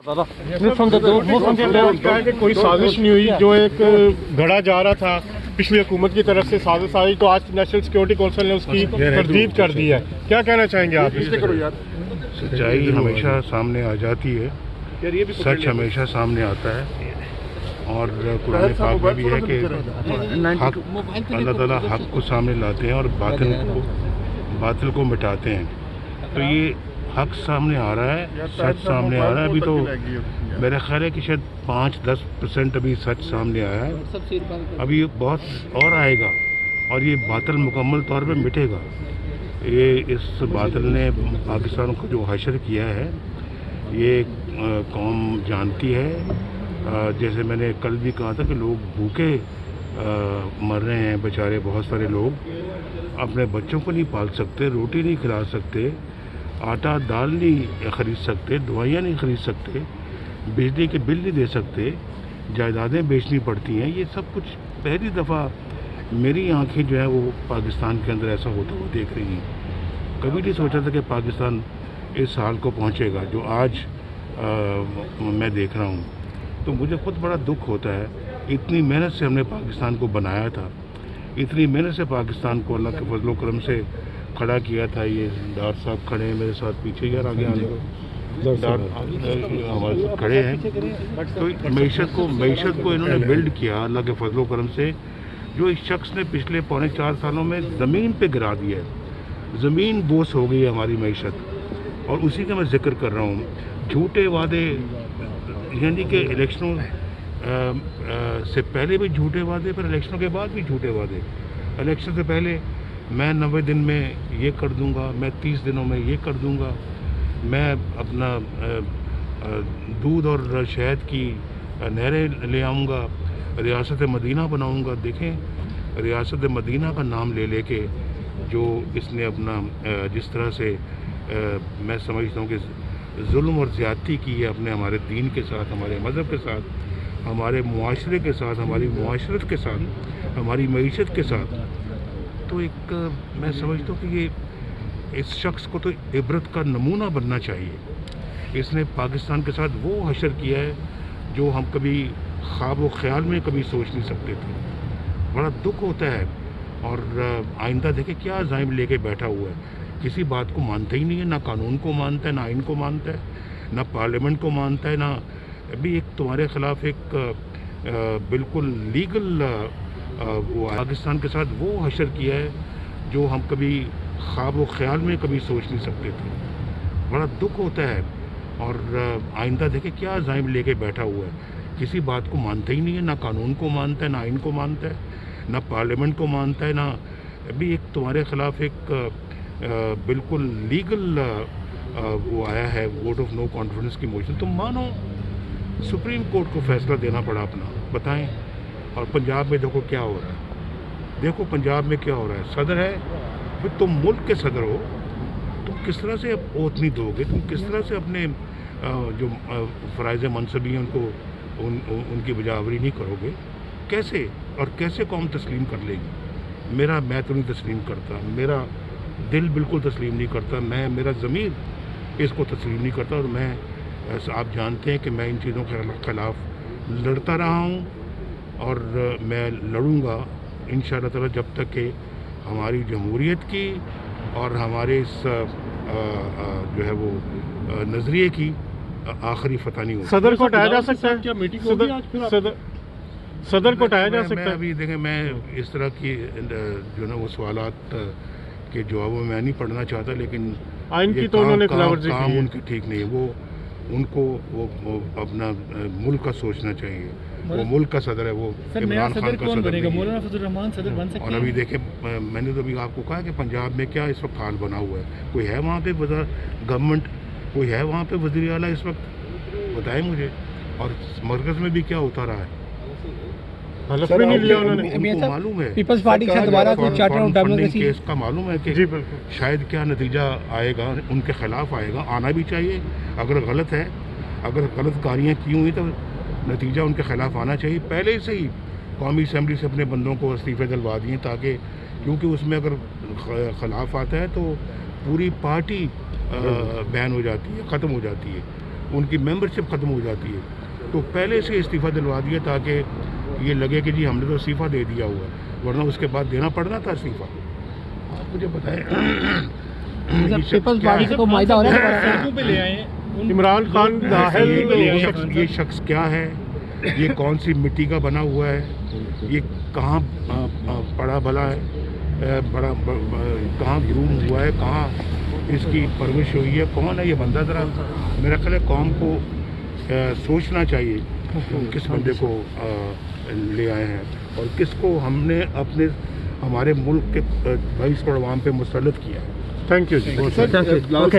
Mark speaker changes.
Speaker 1: कोई साजिश नहीं हुई, जो एक गढ़ा जा रहा था पिछली हुकूमत की तरफ से साजिश आई, तो आज नेशनल सिक्योरिटी काउंसिल ने उसकी तरदीद कर दी है। क्या कहना चाहेंगे आप?
Speaker 2: सच्चाई हमेशा सामने आ जाती है, सच हमेशा सामने आता है, और कुरान पाक में भी है कि हक अल्लाह ताला हक को सामने लाते हैं और बातिल को मिटाते हैं। तो ये हक सामने आ रहा है, सच सामने आ रहा है। अभी तो मेरा ख्याल है कि शायद 5-10% अभी सच सामने आया है, अभी बहुत और आएगा और ये बातिल मुकम्मल तौर पे मिटेगा। ये इस बातिल ने पाकिस्तान को जो हशर किया है, ये कौम जानती है। जैसे मैंने कल भी कहा था कि लोग भूखे मर रहे हैं बेचारे, बहुत सारे लोग अपने बच्चों को नहीं पाल सकते, रोटी नहीं खिला सकते, आटा दाल नहीं ख़रीद सकते, दवाइयाँ नहीं ख़रीद सकते, बिजली के बिल नहीं दे सकते, जायदादें बेचनी पड़ती हैं। ये सब कुछ पहली दफ़ा मेरी आंखें जो है वो पाकिस्तान के अंदर ऐसा होता हुआ देख रही हैं। कभी नहीं सोचा था कि पाकिस्तान इस हाल को पहुंचेगा जो आज मैं देख रहा हूं। तो मुझे खुद बड़ा दुख होता है। इतनी मेहनत से हमने पाकिस्तान को बनाया था, इतनी मेहनत से पाकिस्तान को अल्लाह के फजल करम से खड़ा किया था। ये डार साहब खड़े हैं मेरे साथ, पीछे यार आगे आने को हमारे साथ खड़े हैं। तो मईशत को इन्होंने बिल्ड किया अल्लाह के फजल करम से, जो इस शख्स ने पिछले 4.25 सालों में ज़मीन पे गिरा दिया है। ज़मीन बोस हो गई है हमारी मईशत, और उसी का मैं जिक्र कर रहा हूँ। झूठे वादे, यानी कि इलेक्शनों से पहले भी झूठे वादे, पर इलेक्शनों के बाद भी झूठे वादे। इलेक्शन से पहले मैं 90 दिन में ये कर दूंगा, मैं 30 दिनों में ये कर दूंगा, मैं अपना दूध और शहद की नहरें ले आऊँगा, रियासत मदीना बनाऊँगा। देखें, रियासत मदीना का नाम ले लेके जो इसने अपना जिस तरह से मैं समझता हूँ कि जुल्म और ज़्यादती की है अपने हमारे दीन के साथ, हमारे मज़हब के साथ, हमारे मुआशरे के साथ, हमारी मुआशरत के साथ, हमारी मईशत के साथ। तो एक मैं समझता हूँ कि ये इस शख्स को तो इबरत का नमूना बनना चाहिए। इसने पाकिस्तान के साथ वो हशर किया है जो हम कभी ख्वाब व ख्याल में कभी सोच नहीं सकते थे। बड़ा दुख होता है। और आइंदा देखे क्या अज़ाइम लेके बैठा हुआ है, किसी बात को मानता ही नहीं है, ना कानून को मानता है, ना आइन को मानता है, ना पार्लियामेंट को मानता है, ना अभी एक तुम्हारे ख़िलाफ़ एक बिल्कुल लीगल वो पाकिस्तान के साथ वो हशर किया है जो हम कभी ख्वाब व ख्याल में कभी सोच नहीं सकते थे। बड़ा दुख होता है। और आइंदा देखे क्या अज़ाइम लेके बैठा हुआ है, किसी बात को मानता ही नहीं है, ना कानून को मानता है, ना आइन को मानता है, ना पार्लियामेंट को मानता है, ना अभी एक तुम्हारे ख़िलाफ़ एक बिल्कुल लीगल वो आया है वोट ऑफ नो कॉन्फिडेंस की मोशन। तुम मानो, सुप्रीम कोर्ट को फैसला देना पड़ा अपना, बताएं। और पंजाब में देखो क्या हो रहा है, देखो पंजाब में क्या हो रहा है। सदर है, फिर तुम मुल्क के सदर हो, तुम किस तरह से ओथ नहीं दोगे, तुम किस तरह से अपने जो फ़राइज़ मनसबी हैं उनको उनकी बजावरी नहीं करोगे? कैसे और कैसे कौम तस्लीम कर लेगी? मैं तो नहीं तस्लीम करता, मेरा दिल बिल्कुल तस्लीम नहीं करता, मेरा ज़मीर इसको तस्लीम नहीं करता। और मैं आप जानते हैं कि मैं इन चीज़ों के ख़िलाफ़ लड़ता रहा हूँ, और मैं लड़ूंगा इंशाअल्लाह ताला जब तक कि हमारी जमहूरियत की और हमारे इस जो है वो नज़रिए की आखिरी फतह नहीं होगी।
Speaker 1: सदर को हटाया जा सकता है? क्या मीटिंग होगी आज फिर? सदर को हटाया जा सकता है?
Speaker 2: अभी देखें, मैं इस तरह की जो ना वो सवालात के जवाबों में मैं नहीं पढ़ना चाहता, लेकिन
Speaker 1: आइन की तो उन्होंने खिलाफवर्जी की
Speaker 2: काम उनकी ठीक नहीं है। वो उनको वो अपना मुल्क का सोचना चाहिए। वो मुल्क का सदर है, वो इमरान खान का सदर नहीं है। और अभी देखें, मैंने तो अभी आपको कहा कि पंजाब में क्या इस वक्त हाल बना हुआ है। कोई है वहाँ पे गवर्नमेंट, कोई है वहाँ पे वज़ीर आला इस वक्त? बताएं मुझे। और मरकज़ में भी क्या होता रहा है, उनको मालूम है।
Speaker 3: पीपल्स पार्टी के साथ दोबारा कोई चार्टर ऑफ डेमोक्रेसी
Speaker 2: केस का मालूम है कि शायद क्या नतीजा आएगा, उनके खिलाफ आएगा, आना भी चाहिए। अगर गलत है, अगर गलत कारियाँ की हुई तो नतीजा उनके खिलाफ आना चाहिए। पहले से ही कौमी असम्बली से अपने बंदों को इस्तीफ़े दिलवा दिए, ताकि क्योंकि उसमें अगर खिलाफ आता है तो पूरी पार्टी बैन हो जाती है, ख़त्म हो जाती है। उनकी मेंबरशिप ख़त्म हो जाती है। तो पहले से इस्तीफ़ा दिलवा दिया ताकि ये लगे कि जी हमने तो इस्तीफ़ा दे दिया हुआ है, वरना उसके बाद देना पड़ना था इस्तीफ़ा। आप मुझे बताएं
Speaker 3: पीपल्स पार्टी से कोई मुआहदा हो रहा है?
Speaker 1: इमरान खान
Speaker 2: ये शख्स क्या है, ये कौन सी मिट्टी का बना हुआ है, ये कहाँ पड़ा भला है, कहाँ ग्रूम हुआ है, कहाँ इसकी परवरिश हुई है, कौन है ये बंदा? ज़रा मेरा ख्याल है कौम को सोचना चाहिए किस बंदे को ले आए हैं और किसको हमने हमारे मुल्क के 22 करोड़ अवाम पे मुसल्लत किया है।
Speaker 1: Thank you ji.